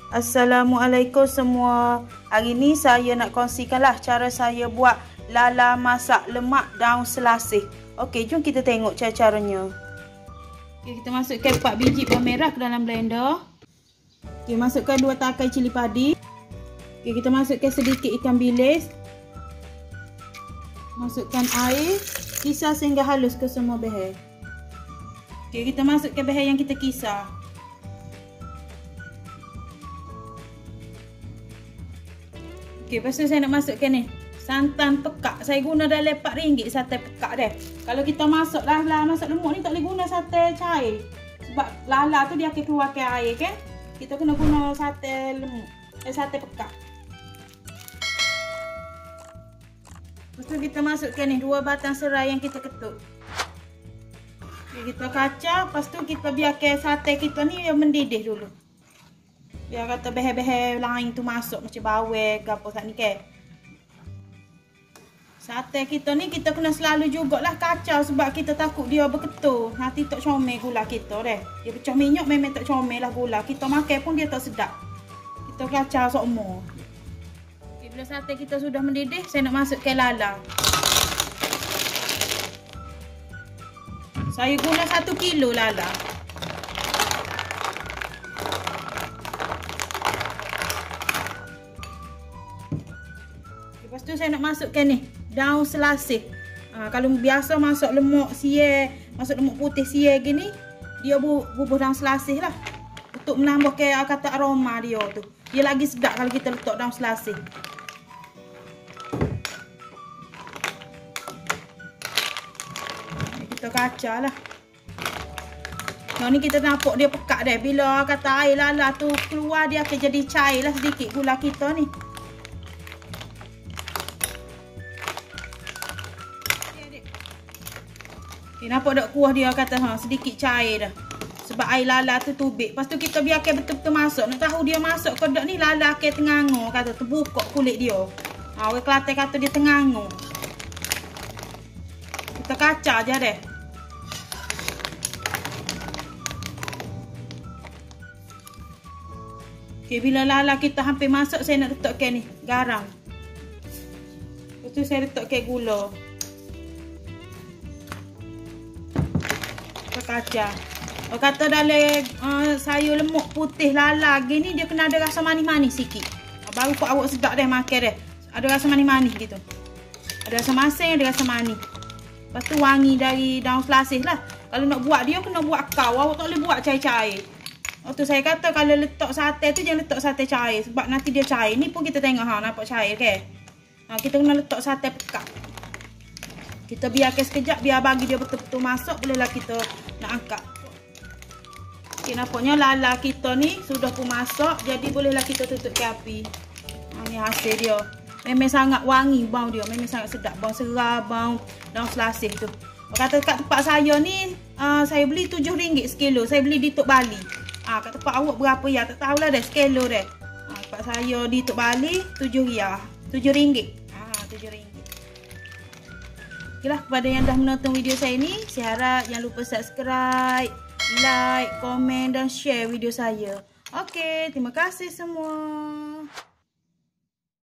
Assalamualaikum semua. Hari ni saya nak kongsikanlah cara saya buat lala masak lemak daun selasih. Okey, jom kita tengok cara-caranya. Okey, kita masukkan 4 biji bawang merah ke dalam blender. Okey, masukkan 2 takai cili padi. Okey, kita masukkan sedikit ikan bilis. Masukkan air, kisar sehingga halus ke semua behel. Okey, kita masukkan behel yang kita kisar. Okey, lepas tu saya nak masukkan ni santan pekak. Saya guna dalam RM4 santan pekak dia. Kalau kita masak lala, masak lemuk ni tak boleh guna santan cair. Sebab lala tu dia akan keluarkan air kan. Kita kena guna santan lemuk, santan pekak. Lepas tu kita masukkan ni 2 batang serai yang kita ketuk. Okey, kita kacau, lepas tu kita biarkan santan kita ni mendidih dulu. Biar kata behel-behel lain tu masuk macam bawang ke apa kat ni kan. Sate kita ni kita kena selalu jugalah kacau sebab kita takut dia berketul. Nanti tak comel gula kita dah. Dia pecah minyak memang tak comel lah gula. Kita makan pun dia tak sedap. Kita kacau semua. Okay, bila sate kita sudah mendidih, saya nak masukkan lala. Saya guna 1 kilo lala. Lepas tu saya nak masukkan ni daun selasih. Kalau biasa masak lemak siar, masak lemak putih siar gini, dia bubuh daun selasih lah. Untuk menambah ke kata aroma dia tu. Dia lagi sedap kalau kita letak daun selasih. Kita kacau lah. Nah ni kita nampak dia pekat dah. Bila kata air lala tu keluar, dia akan jadi cair lah sedikit gula kita ni. Okay, nampak tak kuah dia kata sedikit cair dah. Sebab air lala tu tubik. Lepas tu kita biarkan betul-betul masuk. Nak tahu dia masuk ke tak ni lala ke tengangor kata terbuka kulit dia. Orang Kelantan kata dia tengangor. Kita kacau je deh. Okay, bila lala kita hampir masuk, saya nak letakkan ni garam. Lepas tu saya letakkan gula. Kacau. Orang kata dalam sayur lemuk putih lala gini dia kena ada rasa manis-manis sikit. Baru kau awak sedap dah makan dah. Ada rasa manis-manis gitu. Ada rasa masin, ada rasa manis. Lepas tu wangi dari daun selasih lah. Kalau nak buat dia kena buat kau. Awak tak boleh buat cair-cair. Waktu saya kata kalau letak sate tu jangan letak sate cair sebab nanti dia cair. Ni pun kita tengok nampak cair ke. Kita kena letak sate pekat. Kita biarkan sekejap biar bagi dia betul-betul masuk, bolehlah kita nak angkat. Okey, nampaknya lala kita ni sudah pun masak, jadi bolehlah kita tutup ke api. Ni hasil dia. Memang sangat wangi bau dia, memang sangat sedap. Bau serai, bau daun selasih tu. Kata kat tempat saya ni, saya beli RM7 sekilo. Saya beli di Tok Bali. Kat tempat awak berapa ya? Tak tahulah dah sekilo dah. Tempat saya di Tok Bali RM7. RM7. RM7. Okeylah, kepada yang dah menonton video saya ni, saya harap jangan lupa subscribe, like, komen dan share video saya. Okey, terima kasih semua.